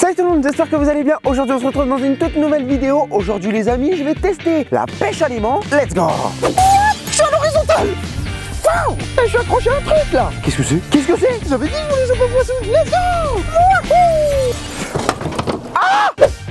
Salut tout le monde, j'espère que vous allez bien. Aujourd'hui on se retrouve dans une toute nouvelle vidéo. Aujourd'hui les amis, je vais tester la pêche à l'aimant. Let's go. Je suis à l'horizontale. Wow, je suis accroché à un truc là. Qu'est-ce que c'est? Qu'est-ce que c'est? J'avais dit que je voulais choper un poisson. Let's go. Ah!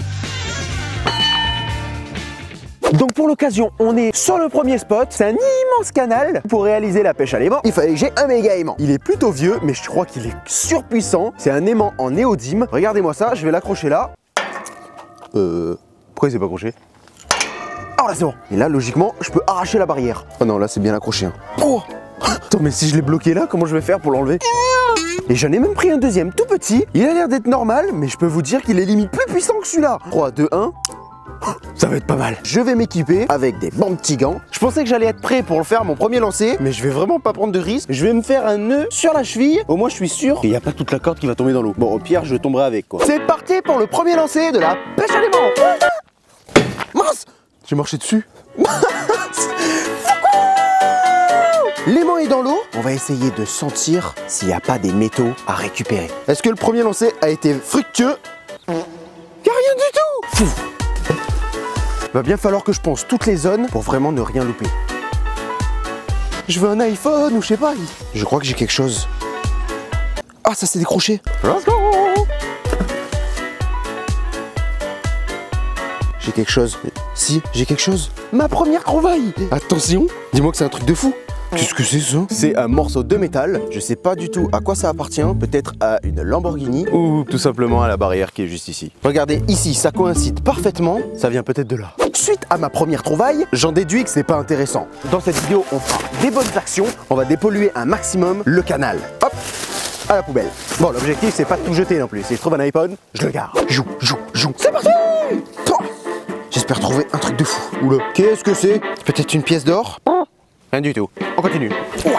Donc pour l'occasion, on est sur le premier spot. C'est un immense canal. Pour réaliser la pêche à l'aimant, il fallait que j'ai un méga aimant. Il est plutôt vieux, mais je crois qu'il est surpuissant. C'est un aimant en néodyme. Regardez-moi ça, je vais l'accrocher là. Pourquoi il s'est pas accroché? Oh là c'est bon. Et là, logiquement, je peux arracher la barrière. Oh non, là c'est bien accroché. Hein. Oh! Attends, mais si je l'ai bloqué là, comment je vais faire pour l'enlever? Et j'en ai même pris un deuxième tout petit. Il a l'air d'être normal, mais je peux vous dire qu'il est limite plus puissant que celui-là. 3, 2, 1. Ça va être pas mal. Je vais m'équiper avec des bons petits gants. Je pensais que j'allais être prêt pour le faire mon premier lancer, mais je vais vraiment pas prendre de risque. Je vais me faire un nœud sur la cheville. Au moins je suis sûr qu'il n'y a pas toute la corde qui va tomber dans l'eau. Bon, au pire je tomberai avec quoi. C'est parti pour le premier lancer de la pêche à l'aimant. Mince, j'ai marché dessus. L'aimant est dans l'eau. On va essayer de sentir s'il n'y a pas des métaux à récupérer. Est-ce que le premier lancer a été fructueux? Y a rien du tout. Va bien falloir que je pense toutes les zones pour vraiment ne rien louper. Je veux un iPhone ou je sais pas. Je crois que j'ai quelque chose. Ah, ça s'est décroché. Let's go. J'ai quelque chose. Si, j'ai quelque chose. Ma première trouvaille. Attention, dis-moi que c'est un truc de fou. Qu'est-ce que c'est ça? C'est un morceau de métal. Je sais pas du tout à quoi ça appartient. Peut-être à une Lamborghini ou tout simplement à la barrière qui est juste ici. Regardez ici, ça coïncide parfaitement. Ça vient peut-être de là. Suite à ma première trouvaille, j'en déduis que c'est pas intéressant. Dans cette vidéo, on fera des bonnes actions. On va dépolluer un maximum le canal. Hop, à la poubelle. Bon, l'objectif c'est pas de tout jeter non plus. Si je trouve un iPhone, je le garde. Joue. C'est parti. J'espère trouver un truc de fou. Oula, qu'est-ce que c'est? Peut-être une pièce d'or? Rien du tout. On continue.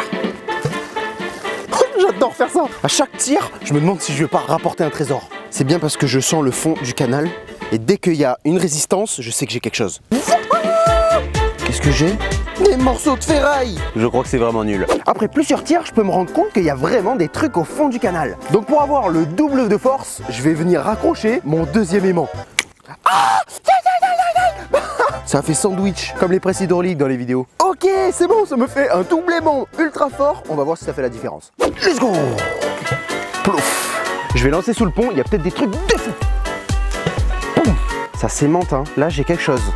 J'adore faire ça. À chaque tir, je me demande si je vais pas rapporter un trésor. C'est bien parce que je sens le fond du canal. Et dès qu'il y a une résistance, je sais que j'ai quelque chose. Qu'est-ce que j'ai? Des morceaux de ferraille. Je crois que c'est vraiment nul. Après plusieurs tirs, je peux me rendre compte qu'il y a vraiment des trucs au fond du canal. Donc pour avoir le double de force, je vais venir raccrocher mon deuxième aimant. Ah! Ça fait sandwich, comme les presses hydrauliques dans les vidéos. Ok, c'est bon, ça me fait un double aimant ultra fort. On va voir si ça fait la différence. Let's go. Plouf. Je vais lancer sous le pont, il y a peut-être des trucs de fou. Poum. Ça s'aimante, hein. Là, j'ai quelque chose.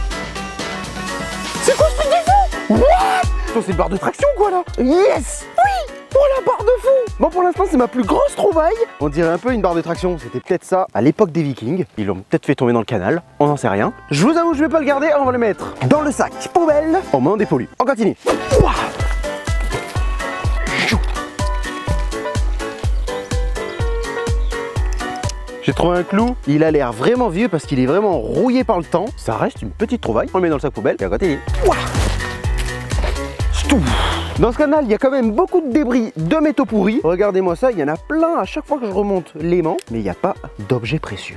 C'est quoi ce truc de fou? What? C'est une barre de traction, quoi, là? Yes. Oui. Oh, la barre de fou. Bon, pour l'instant, c'est ma plus grosse trouvaille. On dirait un peu une barre de traction. C'était peut-être ça à l'époque des Vikings. Ils l'ont peut-être fait tomber dans le canal. On n'en sait rien. Je vous avoue, je vais pas le garder. On va le mettre dans le sac poubelle. Au moins, on dépollue. On continue. Ouah. J'ai trouvé un clou. Il a l'air vraiment vieux parce qu'il est vraiment rouillé par le temps. Ça reste une petite trouvaille. On le met dans le sac poubelle et on continue. Ouah. Dans ce canal, il y a quand même beaucoup de débris de métaux pourris. Regardez-moi ça, il y en a plein à chaque fois que je remonte l'aimant, mais il n'y a pas d'objets précieux.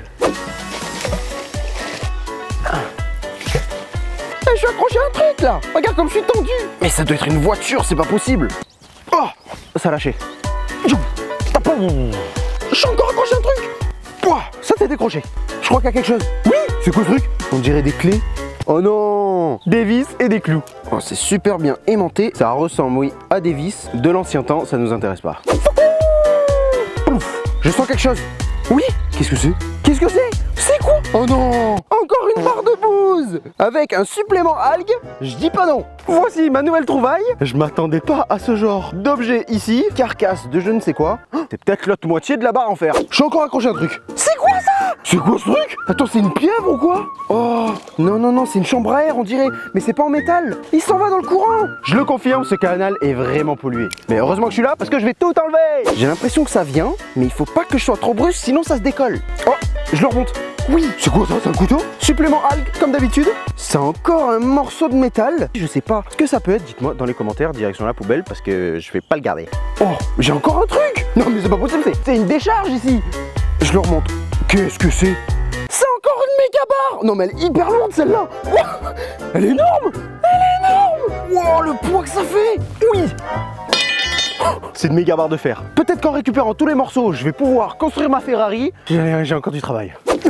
Je suis accroché à un truc là. Regarde comme je suis tendu. Mais ça doit être une voiture, c'est pas possible. Oh, ça a lâché. Je suis encore accroché à un truc. Ça s'est décroché. Je crois qu'il y a quelque chose. Oui, c'est quoi ce truc? On dirait des clés. Oh non! Des vis et des clous. Oh, c'est super bien aimanté. Ça ressemble, oui, à des vis de l'ancien temps. Ça nous intéresse pas. Pouf! Je sens quelque chose. Oui? Qu'est-ce que c'est? Qu'est-ce que c'est? C'est quoi? Oh non! Encore une barre de bouse! Avec un supplément algue? Je dis pas non. Voici ma nouvelle trouvaille. Je m'attendais pas à ce genre d'objet ici. Carcasse de je ne sais quoi. C'est peut-être l'autre moitié de la barre en fer. Je suis encore accroché à un truc. C'est quoi ça? C'est quoi ce truc? Attends, c'est une pieuvre ou quoi? Oh, non, c'est une chambre à air on dirait. Mais c'est pas en métal. Il s'en va dans le courant. Je le confirme, ce canal est vraiment pollué. Mais heureusement que je suis là parce que je vais tout enlever. J'ai l'impression que ça vient, mais il faut pas que je sois trop brusque sinon ça se décolle. Oh, je le remonte. Oui, c'est quoi ça? C'est un couteau? Supplément algue comme d'habitude. C'est encore un morceau de métal. Je sais pas ce que ça peut être. Dites-moi dans les commentaires, direction la poubelle parce que je vais pas le garder. Oh, j'ai encore un truc. Non mais c'est pas possible, c'est une décharge ici. Je le remonte. Qu'est-ce que c'est? C'est encore une méga barre. Non mais elle est hyper lourde celle-là. Elle est énorme. Elle est énorme. Wow, le poids que ça fait. Oui. C'est une méga barre de fer. Peut-être qu'en récupérant tous les morceaux, je vais pouvoir construire ma Ferrari. J'ai encore du travail.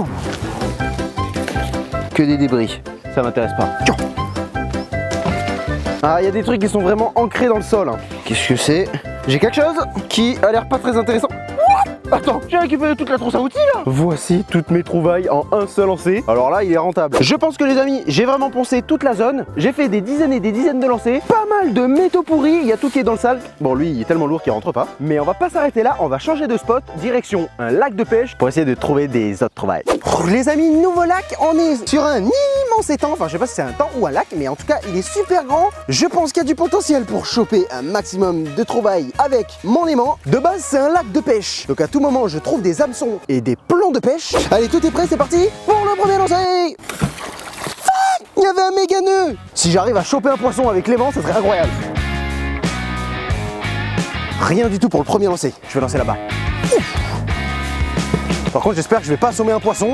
Que des débris, ça m'intéresse pas. Ah, il y a des trucs qui sont vraiment ancrés dans le sol. Hein. Qu'est-ce que c'est? J'ai quelque chose qui a l'air pas très intéressant. Attends, j'ai récupéré toute la trousse à outils là. Voici toutes mes trouvailles en un seul lancer. Alors là, il est rentable. Je pense que les amis, j'ai vraiment poncé toute la zone. J'ai fait des dizaines et des dizaines de lancers. Pas mal de métaux pourris. Il y a tout qui est dans le sac. Bon, lui, il est tellement lourd qu'il rentre pas. Mais on va pas s'arrêter là. On va changer de spot. Direction un lac de pêche pour essayer de trouver des autres trouvailles. Les amis, nouveau lac. On est sur un immense étang. Enfin, je sais pas si c'est un étang ou un lac, mais en tout cas, il est super grand. Je pense qu'il y a du potentiel pour choper un maximum de trouvailles avec mon aimant. De base, c'est un lac de pêche. Donc à tout moment, je trouve des hameçons et des plombs de pêche. Allez, tout est prêt, c'est parti pour le premier lancer. Fuck, il y avait un méga nœud. Si j'arrive à choper un poisson avec l'aimant, ça serait incroyable. Rien du tout pour le premier lancer. Je vais lancer là-bas. Par contre, j'espère que je vais pas assommer un poisson.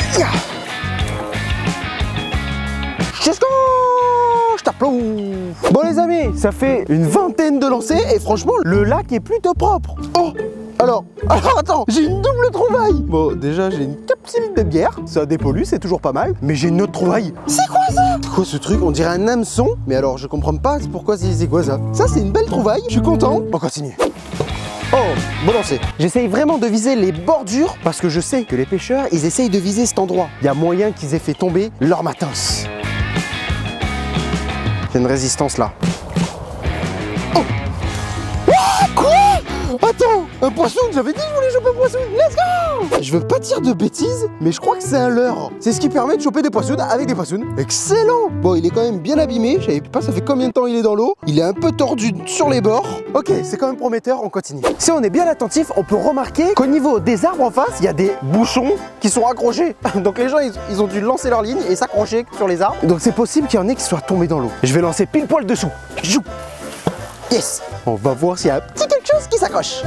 Bon les amis, ça fait une vingtaine de lancers et franchement le lac est plutôt propre. Oh, alors attends, j'ai une double trouvaille. Bon déjà j'ai une capsule de bière, ça dépollue, c'est toujours pas mal. Mais j'ai une autre trouvaille. C'est quoi ça? C'est quoi ce truc? On dirait un hameçon. Mais alors je comprends pas pourquoi c'est quoi ça. Ça c'est une belle trouvaille, je suis content. On continue. Oh, bon lancer. J'essaye vraiment de viser les bordures parce que je sais que les pêcheurs, ils essayent de viser cet endroit. Il y a moyen qu'ils aient fait tomber leur matins. Il y a une résistance là. Oh! Quoi? Attends, un poisson, j'avais dit que je voulais choper un poisson. Let's go! Je veux pas dire de bêtises, mais je crois que c'est un leurre. C'est ce qui permet de choper des poissons avec des poissons. Excellent! Bon, il est quand même bien abîmé. Je savais pas ça fait combien de temps il est dans l'eau. Il est un peu tordu sur les bords. Ok, c'est quand même prometteur, on continue. Si on est bien attentif, on peut remarquer qu'au niveau des arbres en face, il y a des bouchons qui sont accrochés. Donc les gens, ils ont dû lancer leur ligne et s'accrocher sur les arbres. Donc c'est possible qu'il y en ait qui soient tombés dans l'eau. Je vais lancer pile poil dessous. Yes! On va voir s'il y a un petit quelque chose qui s'accroche.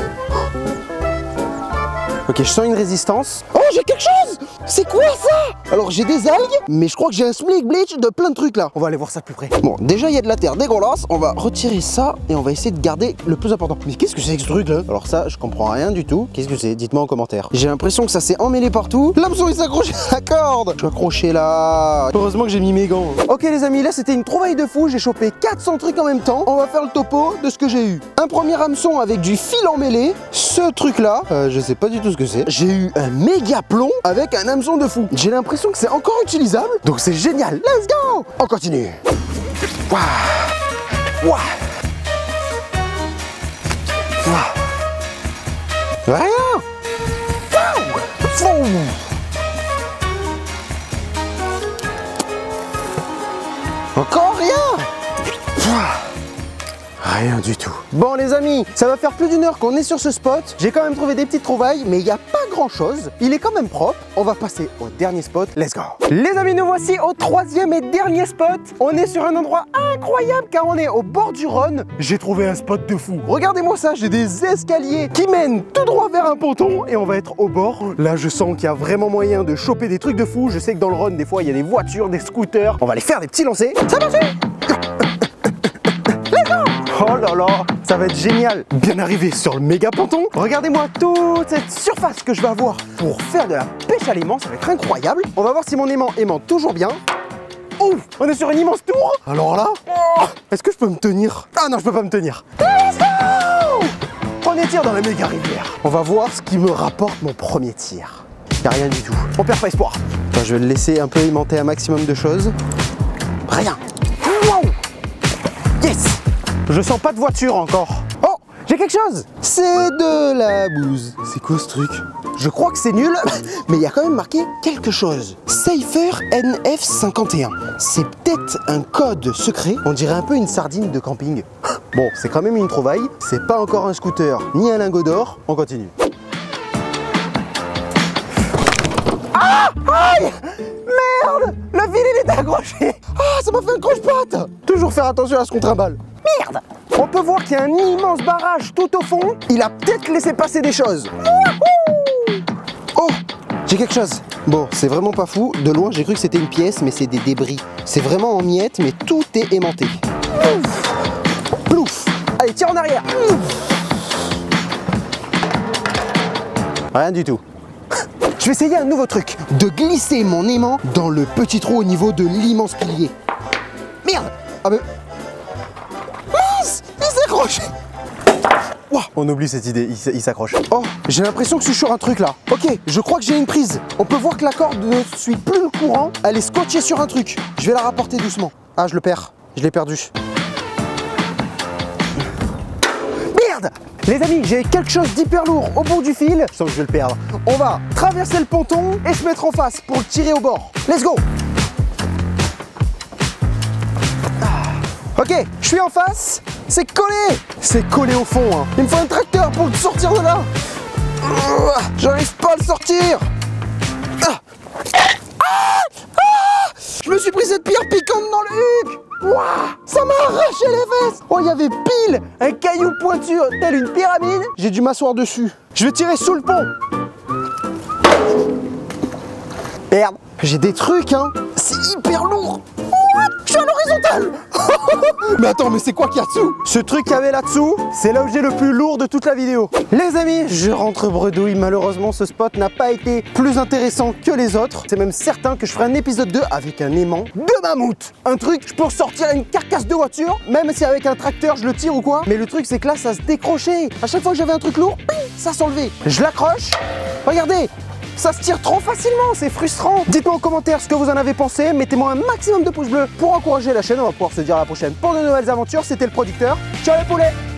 Ok, je sens une résistance. Oh, j'ai quelque chose! C'est quoi ça? Alors j'ai des algues, mais je crois que j'ai un Slick Bleach de plein de trucs là. On va aller voir ça de plus près. Bon, déjà il y a de la terre dégueulasse. On va retirer ça et on va essayer de garder le plus important. Mais qu'est-ce que c'est que ce truc là? Alors ça, je comprends rien du tout. Qu'est-ce que c'est? Dites-moi en commentaire. J'ai l'impression que ça s'est emmêlé partout. L'hameçon il s'accroche à la corde. Je vais accrocher là. Heureusement que j'ai mis mes gants. Ok les amis, là c'était une trouvaille de fou. J'ai chopé 400 trucs en même temps. On va faire le topo de ce que j'ai eu. Un premier hameçon avec du fil emmêlé. Ce truc là, je sais pas du tout ce que c'est. J'ai eu un méga plomb avec un hameçon de fou. J'ai l'impression que c'est encore utilisable, donc c'est génial. Let's go! On continue. Waouh! Waouh! Waouh! Rien! Waouh! Encore rien! Rien du tout. Bon les amis, ça va faire plus d'une heure qu'on est sur ce spot. J'ai quand même trouvé des petites trouvailles, mais il n'y a pas grand chose. Il est quand même propre. On va passer au dernier spot. Let's go. Les amis, nous voici au troisième et dernier spot. On est sur un endroit incroyable car on est au bord du Rhône. J'ai trouvé un spot de fou. Regardez-moi ça, j'ai des escaliers qui mènent tout droit vers un ponton et on va être au bord. Là, je sens qu'il y a vraiment moyen de choper des trucs de fou. Je sais que dans le Rhône, des fois, il y a des voitures, des scooters. On va aller faire des petits lancers. Ça va faire. Oh là là, ça va être génial. Bien arrivé sur le méga ponton. Regardez-moi toute cette surface que je vais avoir pour faire de la pêche à l'aimant. Ça va être incroyable. On va voir si mon aimant aimante toujours bien. Oh, on est sur une immense tour. Alors là, est-ce que je peux me tenir? Ah non, je peux pas me tenir. Let's go! Premier tir dans la méga rivière. On va voir ce qui me rapporte mon premier tir. Y a rien du tout. On perd pas espoir. Enfin, je vais le laisser un peu aimanter un maximum de choses. Rien. Wow! Yes! Je sens pas de voiture encore. Oh, j'ai quelque chose. C'est de la bouse. C'est quoi ce truc? Je crois que c'est nul, mais il y a quand même marqué quelque chose. Safer NF51. C'est peut-être un code secret. On dirait un peu une sardine de camping. Bon, c'est quand même une trouvaille. C'est pas encore un scooter, ni un lingot d'or. On continue. Ah! Aïe! Merde! Le fil il était accroché. Ah, ça m'a fait un croche-patte. Toujours faire attention à ce qu'on trimballe. Merde! On peut voir qu'il y a un immense barrage tout au fond. Il a peut-être laissé passer des choses. Oh! J'ai quelque chose. Bon, c'est vraiment pas fou. De loin, j'ai cru que c'était une pièce, mais c'est des débris. C'est vraiment en miettes, mais tout est aimanté. Plouf! Plouf! Allez, Allez, tire en arrière. Rien du tout. Je vais essayer un nouveau truc, de glisser mon aimant dans le petit trou au niveau de l'immense pilier. Merde. Ah mais... Mince, il s'accroche. Wow. On oublie cette idée, il s'accroche. Oh, j'ai l'impression que je suis sur un truc là. Ok, je crois que j'ai une prise. On peut voir que la corde ne suit plus le courant. Elle est scotchée sur un truc. Je vais la rapporter doucement. Ah, je le perds. Je l'ai perdu. Merde! Les amis, j'ai quelque chose d'hyper lourd au bout du fil. Je sens que je vais le perdre. On va traverser le ponton et se mettre en face pour le tirer au bord. Let's go! Ok, je suis en face. C'est collé! C'est collé au fond. Hein. Il me faut un tracteur pour le sortir de là. J'arrive pas à le sortir. Je me suis pris cette pierre piquante dans le huc. Ouah, ça m'a arraché les fesses. Oh, il y avait pile un caillou pointu tel une pyramide. J'ai dû m'asseoir dessus. Je vais tirer sous le pont. Merde, j'ai des trucs, hein. C'est hyper lourd. Je suis à l'horizontale. Mais attends, mais c'est quoi qu'il y a dessous? Ce truc qu'il y avait là-dessous, c'est l'objet le plus lourd de toute la vidéo. Les amis, je rentre bredouille. Malheureusement, ce spot n'a pas été plus intéressant que les autres. C'est même certain que je ferai un épisode 2 avec un aimant de mammouth. Un truc pour sortir une carcasse de voiture, même si avec un tracteur je le tire ou quoi. Mais le truc, c'est que là, ça se décrochait. À chaque fois que j'avais un truc lourd, ça s'enlevait. Je l'accroche. Regardez. Ça se tire trop facilement, c'est frustrant. Dites-moi en commentaire ce que vous en avez pensé. Mettez-moi un maximum de pouces bleus pour encourager la chaîne. On va pouvoir se dire à la prochaine pour de nouvelles aventures. C'était le producteur. Ciao les poulets!